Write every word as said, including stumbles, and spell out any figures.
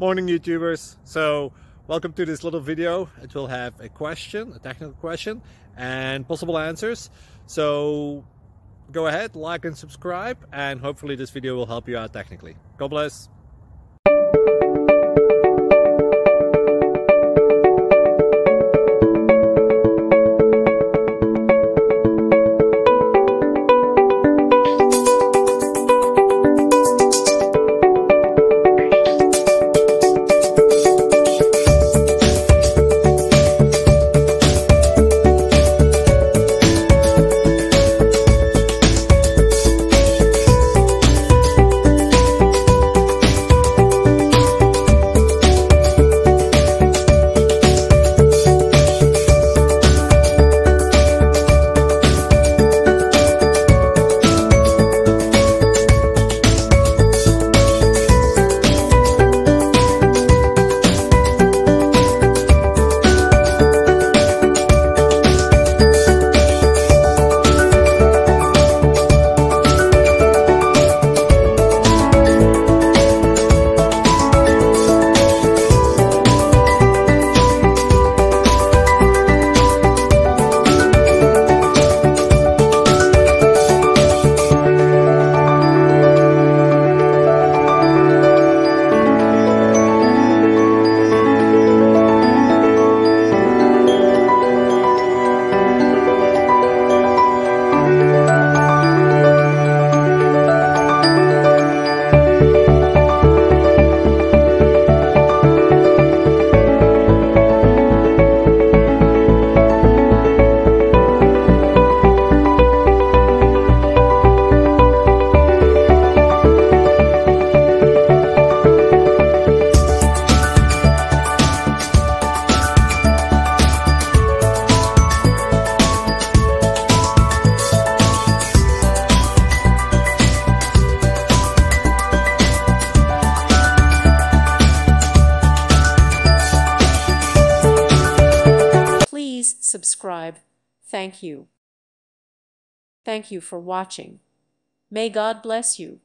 Morning YouTubers. So welcome to this little video. It will have a question, a technical question, and possible answers. So go ahead, like and subscribe, and hopefully this video will help you out technically. God bless. Please subscribe. Thank you. Thank you for watching. May God bless you.